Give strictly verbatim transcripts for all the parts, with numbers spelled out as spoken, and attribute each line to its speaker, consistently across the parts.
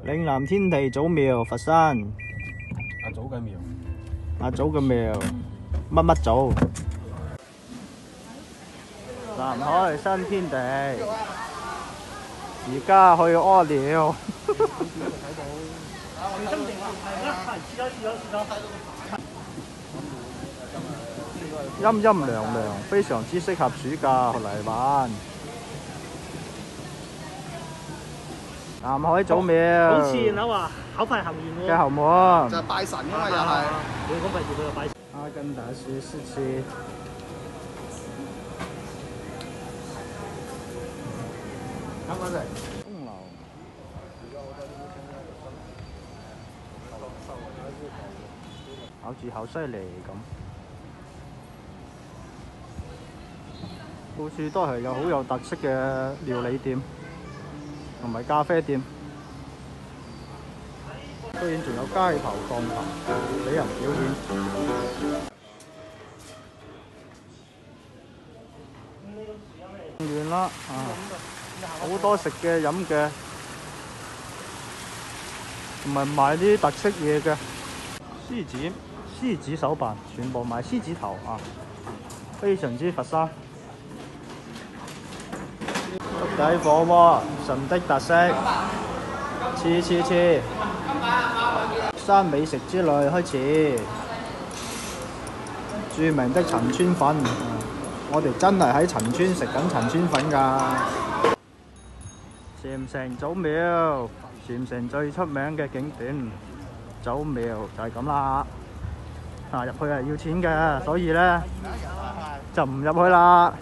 Speaker 1: 嶺南天地祖廟，佛山。
Speaker 2: 阿祖嘅廟。
Speaker 1: 阿祖嘅廟，乜乜祖？南海新天地。而家去屙尿。陰陰涼涼，非常之適合暑假嚟玩。南海祖廟，
Speaker 3: 好似樓話考牌行完喎。
Speaker 1: 嘅後門。
Speaker 2: 就係拜神㗎嘛，又係。
Speaker 3: 你講費事佢又拜神。
Speaker 1: 阿根達斯斯斯。啱啱嚟。鐘樓。好似好犀利咁。到處都係有好有特色嘅料理店同埋咖啡店，居然仲有街頭鋼琴俾人表演。完啦，啊，好多食嘅飲嘅，同埋賣啲特色嘢嘅。獅子，獅子手辦，全部賣獅子頭啊，非常之佛山。粥底火鍋，神的特色，次次次，山美食之旅開始。著名的陳村粉，我哋真係喺陳村食緊陳村粉㗎。禪城祖廟，禪城最出名嘅景點，祖廟就係咁啦。啊，入去係要錢嘅，所以咧就唔入去啦。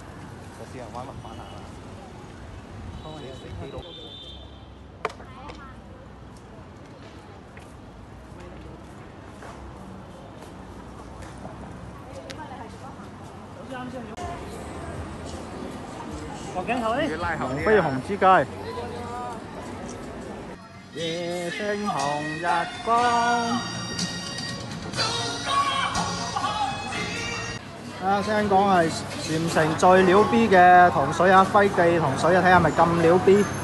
Speaker 3: 落鏡頭咧，
Speaker 1: 黃飛鴻之街，夜星紅日光。啊，聽講係禪城最料 B 嘅糖水啊，輝記糖水啊，睇下係咪咁料 B。